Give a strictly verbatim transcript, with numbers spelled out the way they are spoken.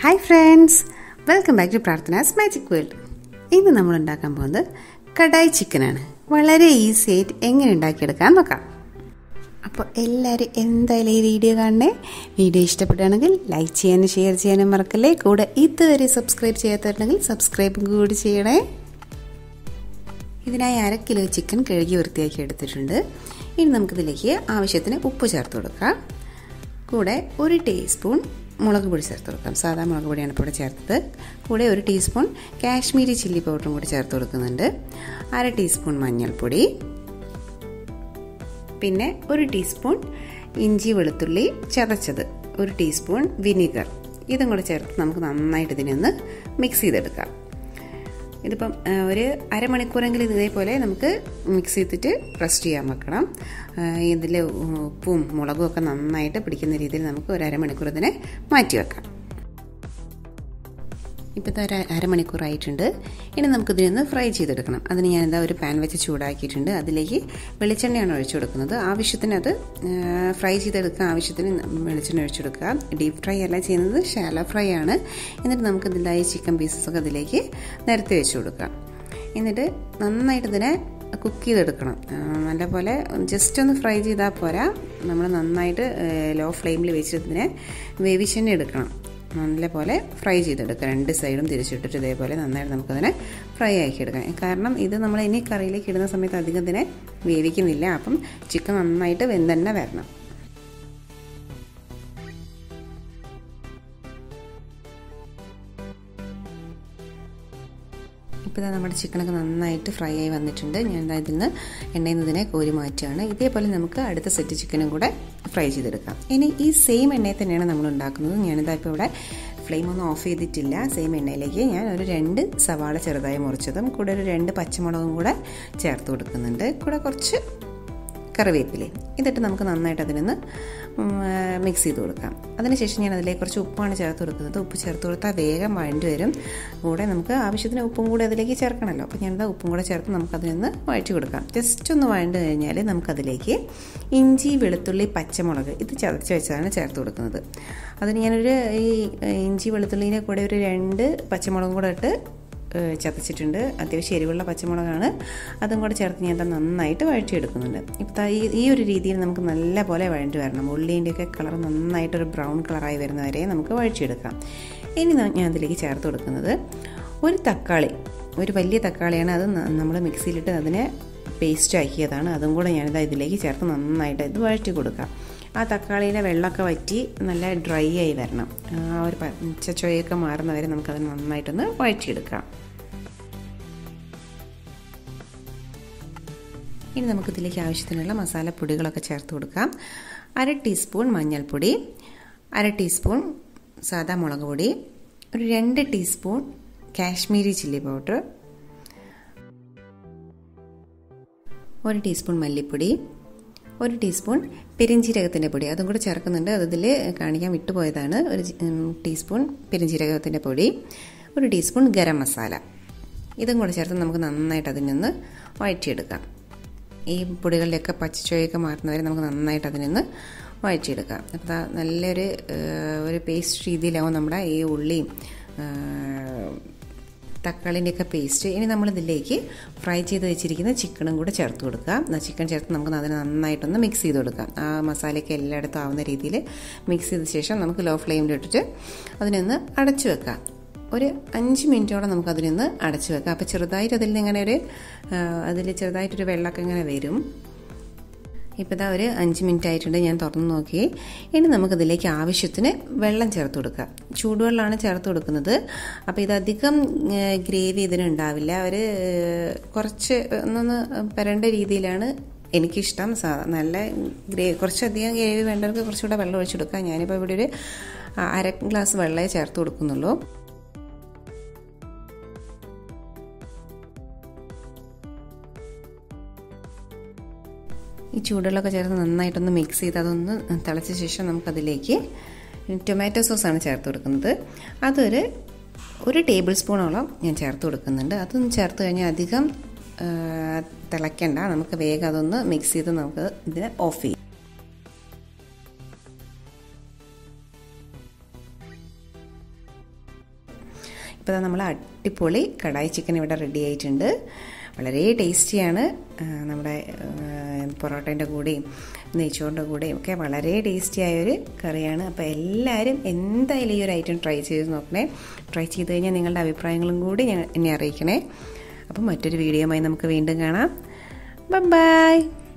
Hi friends, welcome back to Prarthana's magic world. ഇന്ന് നമ്മൾ ഉണ്ടാക്കാൻ പോകുന്നത് കടായി ചിക്കനാണ്. വളരെ ഈസി ആയിട്ട് എങ്ങനെ ഉണ്ടാക്കിയെടുക്കാൻ നോക്കാം. അപ്പോൾ എല്ലാവരും എന്തായാലും ഈ വീഡിയോ കാണണേ. വീഡിയോ ഇഷ്ടപ്പെടുകയാണെങ്കിൽ ലൈക്ക് ചെയ്യാനും ഷെയർ ചെയ്യാനും മറക്കല്ലേ. കൂടെ ഇതുവരെ സബ്സ്ക്രൈബ് ചെയ്യാത്തവരുണ്ടെങ്കിൽ സബ്സ്ക്രൈബും കൂടി ചെയ്യണേ. ഇതിനായി അര കിലോ ചിക്കൻ കഴുകി വൃത്തിയാക്കി എടുത്തിട്ടുണ്ട്. ഇനി നമുക്കിതിലേക്ക് ആവശ്യത്തിന് ഉപ്പ് ചേർത്ത് കൊടുക്കാം. കൂടെ ഒരു ടീസ്പൂൺ മുളക് പൊടി ചേർത്ത് കൊടുക്കാം. സാധാ മുളക് പൊടിയാണ് ഇപ്പോൾ ഇവിടെ ചേർത്തത്. കൂടെ ഒരു ടീസ്പൂൺ കാശ്മീരി ചില്ലി പൗഡറും കൂടി ചേർത്ത് കൊടുക്കുന്നുണ്ട്. അര ടീസ്പൂൺ മഞ്ഞൾപ്പൊടി, പിന്നെ ഒരു ടീസ്പൂൺ ഇഞ്ചി വെളുത്തുള്ളി ചതച്ചത്, ഒരു ടീസ്പൂൺ വിനീഗർ, ഇതും കൂടെ ചേർത്ത് നമുക്ക് നന്നായിട്ട് ഇതിനെ ഒന്ന് മിക്സ് ചെയ്തെടുക്കാം. ഇതിപ്പം ഒരു അരമണിക്കൂറെങ്കിലും ഇതേപോലെ നമുക്ക് മിക്സ് ചെയ്തിട്ട് റെസ്റ്റ് ചെയ്യാൻ വെക്കണം. ഇതിൽ ഉപ്പും മുളകും ഒക്കെ നന്നായിട്ട് പിടിക്കുന്ന രീതിയിൽ നമുക്ക് ഒരു അരമണിക്കൂർ ഇതിനെ മാറ്റി വെക്കാം. ഇപ്പോഴത്തെ ഒരു അരമണിക്കൂറായിട്ടുണ്ട്. ഇനി നമുക്കിതിനൊന്ന് ഫ്രൈ ചെയ്തെടുക്കണം. അതിന് ഞാനെന്താ ഒരു പാൻ വെച്ച് ചൂടാക്കിയിട്ടുണ്ട്. അതിലേക്ക് വെളിച്ചെണ്ണയാണ് ഒഴിച്ചു കൊടുക്കുന്നത്. ആവശ്യത്തിന് അത് ഫ്രൈ ചെയ്തെടുക്കാൻ ആവശ്യത്തിന് വെളിച്ചെണ്ണ ഒഴിച്ചു കൊടുക്കുക. ഡീപ്പ് ഫ്രൈ അല്ല ചെയ്യുന്നത്, ഷാലോ ഫ്രൈ ആണ്. എന്നിട്ട് നമുക്ക് ഇതിലായി ചിക്കൻ പീസസൊക്കെ അതിലേക്ക് നിരത്തി വെച്ച് കൊടുക്കാം. എന്നിട്ട് നന്നായിട്ട് ഇതിനെ കുക്ക് ചെയ്തെടുക്കണം. നല്ലപോലെ ജസ്റ്റ് ഒന്ന് ഫ്രൈ ചെയ്താൽ പോരാ, നമ്മൾ നന്നായിട്ട് ലോ ഫ്ലെയിമിൽ വെച്ചിട്ട് ഇതിനെ വേവിച്ചെണ്ണ എടുക്കണം. നല്ലപോലെ ഫ്രൈ ചെയ്തെടുക്കുക. രണ്ട് സൈഡും തിരിച്ചിട്ടിട്ട് ഇതേപോലെ നന്നായിട്ട് നമുക്കതിനെ ഫ്രൈ ആക്കി എടുക്കാം. കാരണം ഇത് നമ്മൾ ഇനി കറിയിലേക്ക് ഇടുന്ന സമയത്ത് അധികം ഇതിനെ വേവിക്കുന്നില്ല. അപ്പം ചിക്കൻ നന്നായിട്ട് വെന്തന്നെ വരണം. ഇപ്പോൾ ഇതാ നമ്മുടെ ചിക്കനൊക്കെ നന്നായിട്ട് ഫ്രൈ ആയി വന്നിട്ടുണ്ട്. ഞാൻ ഇതിൽ നിന്ന് എണ്ണയിൽ നിന്ന് ഇതിനെ കോരി മാറ്റുകയാണ്. ഇതേപോലെ നമുക്ക് അടുത്ത സെറ്റ് ചിക്കനും കൂടെ ഫ്രൈ ചെയ്തെടുക്കാം. ഇനി ഈ സെയിം എണ്ണയിൽ തന്നെയാണ് നമ്മൾ ഉണ്ടാക്കുന്നത്. ഞാനിതാ ഇപ്പോൾ ഇവിടെ ഫ്ലെയിം ഒന്നും ഓഫ് ചെയ്തിട്ടില്ല. സെയിം എണ്ണയിലേക്ക് ഞാൻ ഒരു രണ്ട് സവാള ചെറുതായി മുറിച്ചതും കൂടെ ഒരു രണ്ട് പച്ചമുളകും കൂടെ ചേർത്ത് കൊടുക്കുന്നുണ്ട്. കൂടെ കുറച്ച് കറിവേപ്പിലയും. ഇതിട്ട് നമുക്ക് നന്നായിട്ട് അതിനൊന്ന് മിക്സ് ചെയ്ത് കൊടുക്കാം. അതിനുശേഷം ഞാൻ അതിലേക്ക് കുറച്ച് ഉപ്പാണ് ചേർത്ത് കൊടുക്കുന്നത്. ഉപ്പ് ചേർത്ത് കൊടുത്താൽ വേഗം വഴണ്ടി വരും. കൂടെ നമുക്ക് ആവശ്യത്തിന് ഉപ്പും കൂടെ അതിലേക്ക് ചേർക്കണമല്ലോ. അപ്പോൾ ഞാനത് ഉപ്പും കൂടെ ചേർത്ത് നമുക്കതിനൊന്ന് വഴറ്റി കൊടുക്കാം. ജസ്റ്റ് ഒന്ന് വഴണ്ട് കഴിഞ്ഞാൽ നമുക്കതിലേക്ക് ഇഞ്ചി വെളുത്തുള്ളി പച്ചമുളക് ഇത് ചതച്ച് വെച്ചതാണ് ചേർത്ത് കൊടുക്കുന്നത്. അതിന് ഞാനൊരു ഈ ഇഞ്ചി വെളുത്തുള്ളിൻ്റെ കൂടെ ഒരു രണ്ട് പച്ചമുളകും കൂടെ ഇട്ട് ചതച്ചിട്ടുണ്ട്. അത്യാവശ്യം എരിവുള്ള പച്ചമുളകാണ്. അതും കൂടെ ചേർത്ത് ഞാൻ നന്നായിട്ട് വഴറ്റിയെടുക്കുന്നുണ്ട്. ഇപ്പോൾ ഈ ഈ ഒരു രീതിയിൽ നമുക്ക് നല്ല പോലെ വഴറ്റി വരണം. ഉള്ളീൻ്റെയൊക്കെ കളർ നന്നായിട്ടൊരു ബ്രൗൺ കളറായി വരുന്നവരെ നമുക്ക് വഴറ്റിയെടുക്കാം. ഇനി ഞാൻ അതിലേക്ക് ചേർത്ത് കൊടുക്കുന്നത് ഒരു തക്കാളി, ഒരു വലിയ തക്കാളിയാണ്. അത് നമ്മൾ മിക്സിയിലിട്ട് അതിനെ പേസ്റ്റ് ആക്കിയതാണ്. അതും കൂടെ ഞാനിത് ഇതിലേക്ക് ചേർത്ത് നന്നായിട്ട് ഇത് വഴറ്റി കൊടുക്കാം. ആ തക്കാളിയുടെ വെള്ളമൊക്കെ വറ്റി നല്ല ഡ്രൈ ആയി വരണം. ആ ഒരു പച്ച ചൊയൊക്കെ മാറുന്നവരെ നമുക്കത് നന്നായിട്ടൊന്ന് വഴറ്റിയെടുക്കാം. ഇനി നമുക്കിതിലേക്ക് ആവശ്യത്തിനുള്ള മസാലപ്പൊടികളൊക്കെ ചേർത്ത് കൊടുക്കാം. അര ടീസ്പൂൺ മഞ്ഞൾപ്പൊടി, അര ടീസ്പൂൺ സാദാ മുളക് പൊടി, ഒരു രണ്ട് ടീസ്പൂൺ കാശ്മീരി ചില്ലി പൗഡർ, ഒരു ടീസ്പൂൺ മല്ലിപ്പൊടി, ഒരു ടീസ്പൂൺ പെരിഞ്ജീരകത്തിൻ്റെ പൊടി, അതും കൂടെ ചേർക്കുന്നുണ്ട്. അതിൽ കാണിക്കാൻ വിട്ടുപോയതാണ്. ഒരു ടീസ്പൂൺ പെരിഞ്ജീരകത്തിൻ്റെ പൊടി, ഒരു ടീസ്പൂൺ ഗരം മസാല, ഇതും കൂടെ ചേർത്ത് നമുക്ക് നന്നായിട്ട് അതിനൊന്ന് വഴറ്റിയെടുക്കാം. ഈ പൊടികളിലൊക്കെ പച്ചച്ചോയൊക്കെ മാറുന്നവരെ നമുക്ക് നന്നായിട്ട് അതിനൊന്ന് വഴറ്റിയെടുക്കാം. അപ്പോൾ നല്ലൊരു ഒരു പേസ്റ്റ് രീതിയിലാവും നമ്മുടെ ഈ ഉള്ളിയും തക്കാളിൻ്റെയൊക്കെ പേസ്റ്റ്. ഇനി നമ്മളിതിലേക്ക് ഫ്രൈ ചെയ്ത് വെച്ചിരിക്കുന്ന ചിക്കനും കൂടെ ചേർത്ത് കൊടുക്കുക. ചിക്കൻ ചേർത്ത് നമുക്ക് അതിന് നന്നായിട്ടൊന്ന് മിക്സ് ചെയ്ത് കൊടുക്കാം. ആ മസാലയൊക്കെ എല്ലായിടത്തും ആവുന്ന രീതിയിൽ മിക്സ് ചെയ്ത ശേഷം നമുക്ക് ലോ ഫ്ലെയിമിലിട്ടിട്ട് അതിനൊന്ന് അടച്ചു വെക്കാം. ഒരു അഞ്ച് മിനിറ്റോളം നമുക്കതിനൊന്ന് അടച്ചു വെക്കാം. അപ്പോൾ ചെറുതായിട്ട് അതിൽ നിന്ന് ഇങ്ങനെ ഒരു അതിൽ ചെറുതായിട്ടൊരു വെള്ളമൊക്കെ ഇങ്ങനെ വരും. ഇപ്പോൾ ഇതാ ഒരു അഞ്ച് മിനിറ്റ് ആയിട്ടുണ്ട്. ഞാൻ തുറന്ന് നോക്കി. ഇനി നമുക്കിതിലേക്ക് ആവശ്യത്തിന് വെള്ളം ചേർത്ത് കൊടുക്കുക. ചൂടുവെള്ളമാണ് ചേർത്ത് കൊടുക്കുന്നത്. അപ്പോൾ ഇതധികം ഗ്രേവി ഇതിനുണ്ടാവില്ല. ഒരു കുറച്ച് ഒന്നൊന്ന് പരണ്ട രീതിയിലാണ് എനിക്കിഷ്ടം. നല്ല ഗ്രേവി, കുറച്ചധികം ഗ്രേവി വേണ്ടവർക്ക് കുറച്ചുകൂടെ വെള്ളം ഒഴിച്ചു കൊടുക്കുക. ഞാനിപ്പോൾ ഇവിടെ ഒരു അര ഗ്ലാസ് വെള്ളമേ ചേർത്ത് കൊടുക്കുന്നുള്ളൂ. ഈ ചൂടുവെള്ളമൊക്കെ ചേർത്ത് നന്നായിട്ടൊന്ന് മിക്സ് ചെയ്ത് അതൊന്ന് തിളച്ച ശേഷം നമുക്കതിലേക്ക് ടൊമാറ്റോ സോസാണ് ചേർത്ത് കൊടുക്കുന്നത്. അതൊരു ഒരു ടേബിൾ സ്പൂണോളം ഞാൻ ചേർത്ത് കൊടുക്കുന്നുണ്ട്. അതൊന്ന് ചേർത്ത് കഴിഞ്ഞാൽ അധികം തിളയ്ക്കണ്ട. നമുക്ക് വേഗം അതൊന്ന് മിക്സ് ചെയ്ത് നമുക്ക് ഇതിനെ ഓഫ് ചെയ്യാം. ഇപ്പോൾ നമ്മൾ അടിപൊളി കടായി ചിക്കൻ ഇവിടെ റെഡി ആയിട്ടുണ്ട്. വളരെ ടേസ്റ്റിയാണ്. നമ്മുടെ പൊറോട്ടേൻ്റെ കൂടെയും നെയ്ച്ചോറിൻ്റെ കൂടെയും ഒക്കെ വളരെ ടേസ്റ്റി ആയൊരു കറിയാണ്. അപ്പോൾ എല്ലാവരും എന്തായാലും ഈ ഒരു ഐറ്റം ട്രൈ ചെയ്ത് നോക്കണേ. ട്രൈ ചെയ്ത് കഴിഞ്ഞാൽ നിങ്ങളുടെ അഭിപ്രായങ്ങളും കൂടി എന്നെ അറിയിക്കണേ. അപ്പം മറ്റൊരു വീഡിയോയുമായി നമുക്ക് വീണ്ടും കാണാം. Bye by.